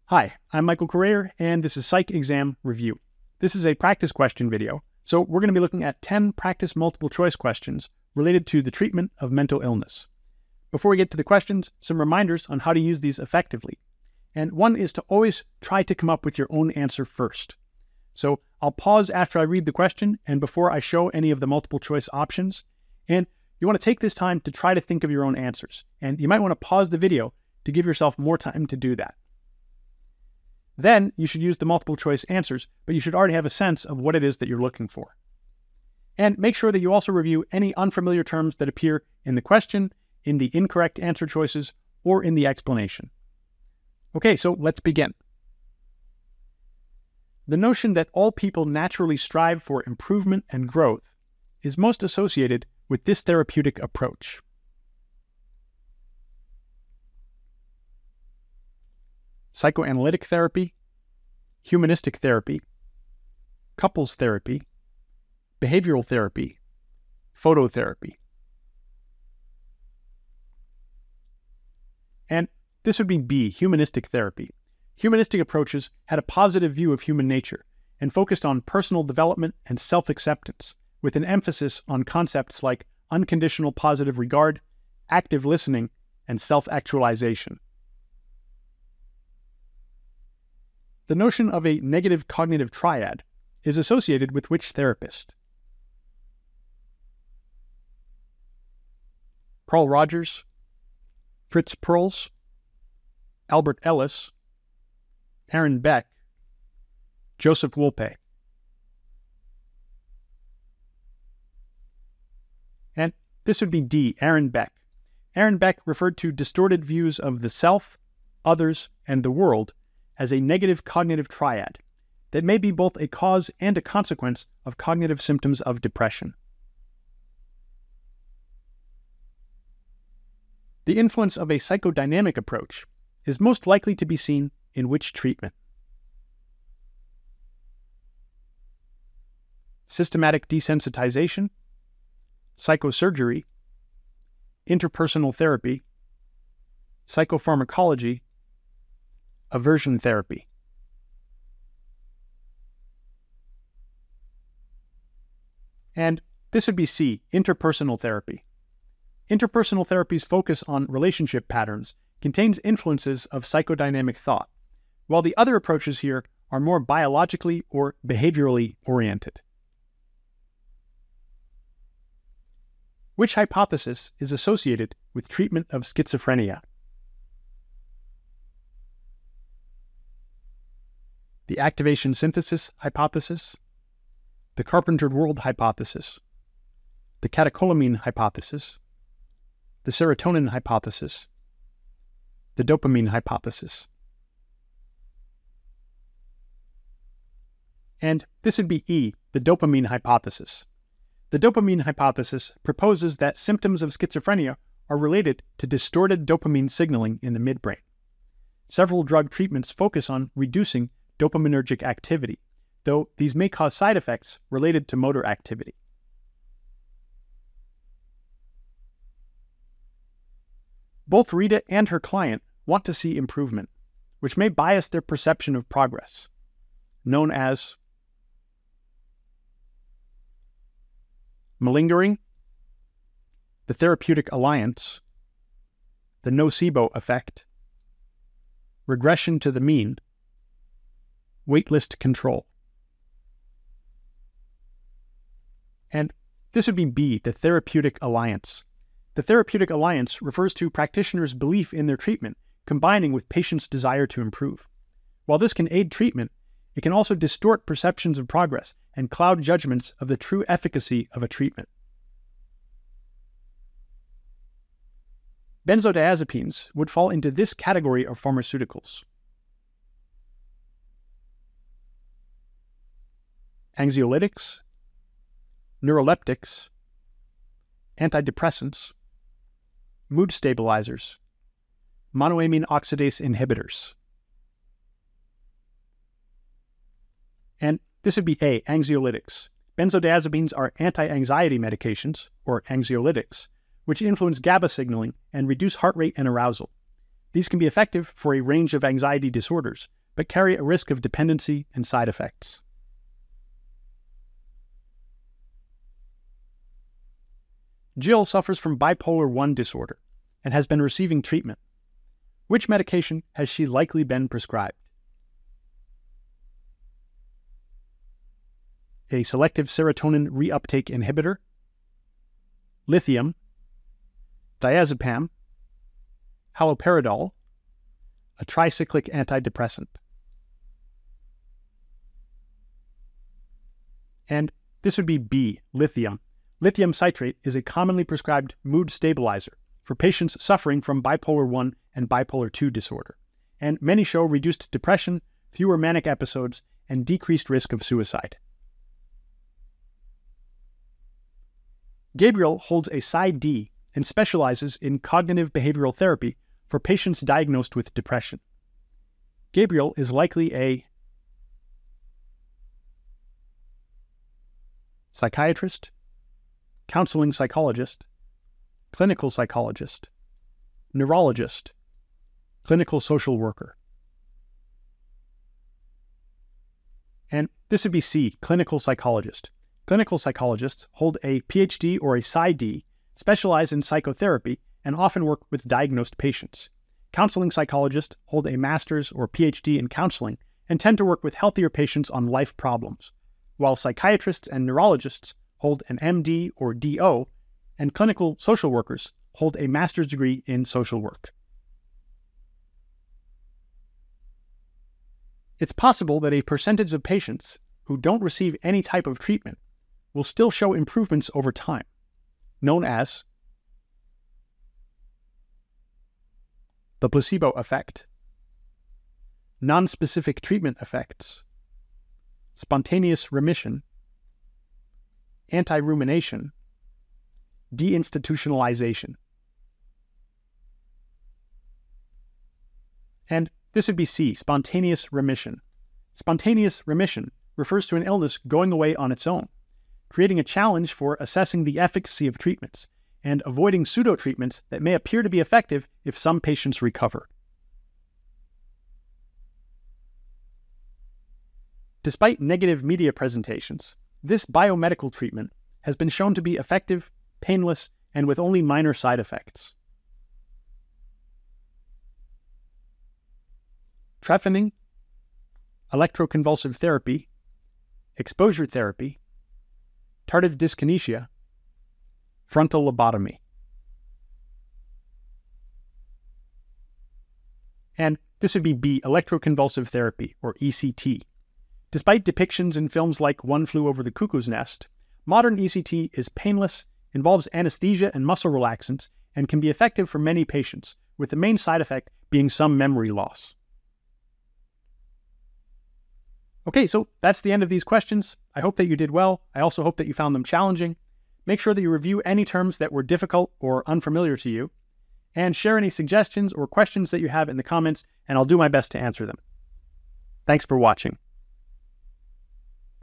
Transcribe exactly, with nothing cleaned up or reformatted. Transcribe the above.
Hi, I'm Michael Carrere, and this is Psych Exam Review. This is a practice question video, so we're going to be looking at ten practice multiple choice questions related to the treatment of mental illness. Before we get to the questions, some reminders on how to use these effectively. And one is to always try to come up with your own answer first. So I'll pause after I read the question and before I show any of the multiple choice options. And you want to take this time to try to think of your own answers. And you might want to pause the video to give yourself more time to do that. Then you should use the multiple choice answers, but you should already have a sense of what it is that you're looking for. And make sure that you also review any unfamiliar terms that appear in the question, in the incorrect answer choices, or in the explanation. Okay, so let's begin. The notion that all people naturally strive for improvement and growth is most associated with this therapeutic approach. Psychoanalytic therapy, humanistic therapy, couples therapy, behavioral therapy, phototherapy. And this would be B, humanistic therapy. Humanistic approaches had a positive view of human nature and focused on personal development and self-acceptance, with an emphasis on concepts like unconditional positive regard, active listening, and self-actualization. The notion of a negative cognitive triad is associated with which therapist? Carl Rogers, Fritz Perls, Albert Ellis, Aaron Beck, Joseph Wolpe. And this would be D, Aaron Beck. Aaron Beck referred to distorted views of the self, others, and the world as a negative cognitive triad that may be both a cause and a consequence of cognitive symptoms of depression. The influence of a psychodynamic approach is most likely to be seen in which treatment? Systematic desensitization, psychosurgery, interpersonal therapy, psychopharmacology, aversion therapy. And this would be C, interpersonal therapy. Interpersonal therapy's focus on relationship patterns contains influences of psychodynamic thought, while the other approaches here are more biologically or behaviorally oriented. Which hypothesis is associated with treatment of schizophrenia? The activation synthesis hypothesis, the Carpenter world hypothesis, the catecholamine hypothesis, the serotonin hypothesis, the dopamine hypothesis. And this would be E, the dopamine hypothesis. The dopamine hypothesis proposes that symptoms of schizophrenia are related to distorted dopamine signaling in the midbrain. Several drug treatments focus on reducing dopaminergic activity, though these may cause side effects related to motor activity. Both Rita and her client want to see improvement, which may bias their perception of progress, known as malingering, the therapeutic alliance, the nocebo effect, regression to the mean, waitlist control. And this would be B, the therapeutic alliance. The therapeutic alliance refers to practitioners' belief in their treatment combining with patients' desire to improve. While this can aid treatment, it can also distort perceptions of progress and cloud judgments of the true efficacy of a treatment. Benzodiazepines would fall into this category of pharmaceuticals. Anxiolytics, neuroleptics, antidepressants, mood stabilizers, monoamine oxidase inhibitors. And this would be A, anxiolytics. Benzodiazepines are anti-anxiety medications, or anxiolytics, which influence GABA signaling and reduce heart rate and arousal. These can be effective for a range of anxiety disorders, but carry a risk of dependency and side effects. Jill suffers from bipolar one disorder and has been receiving treatment. Which medication has she likely been prescribed? A selective serotonin reuptake inhibitor, lithium, diazepam, haloperidol, a tricyclic antidepressant. And this would be B, lithium. Lithium citrate is a commonly prescribed mood stabilizer for patients suffering from bipolar one and bipolar two disorder, and many show reduced depression, fewer manic episodes, and decreased risk of suicide. Gabriel holds a Psy D and specializes in cognitive behavioral therapy for patients diagnosed with depression. Gabriel is likely a psychiatrist, counseling psychologist, clinical psychologist, neurologist, clinical social worker. And this would be C, clinical psychologist. Clinical psychologists hold a P H D or a Psy D, specialize in psychotherapy, and often work with diagnosed patients. Counseling psychologists hold a master's or P H D in counseling and tend to work with healthier patients on life problems, while psychiatrists and neurologists hold an M D or D O, and clinical social workers hold a master's degree in social work. It's possible that a percentage of patients who don't receive any type of treatment will still show improvements over time, known as the placebo effect, nonspecific treatment effects, spontaneous remission, anti-rumination, deinstitutionalization. And this would be C, spontaneous remission. Spontaneous remission refers to an illness going away on its own, creating a challenge for assessing the efficacy of treatments and avoiding pseudo-treatments that may appear to be effective if some patients recover. Despite negative media presentations, this biomedical treatment has been shown to be effective, painless, and with only minor side effects. Trephining, electroconvulsive therapy, exposure therapy, tardive dyskinesia, frontal lobotomy. And this would be B, electroconvulsive therapy, or E C T. Despite depictions in films like One Flew Over the Cuckoo's Nest, modern E C T is painless, involves anesthesia and muscle relaxants, and can be effective for many patients, with the main side effect being some memory loss. Okay, so that's the end of these questions. I hope that you did well. I also hope that you found them challenging. Make sure that you review any terms that were difficult or unfamiliar to you, and share any suggestions or questions that you have in the comments, and I'll do my best to answer them. Thanks for watching.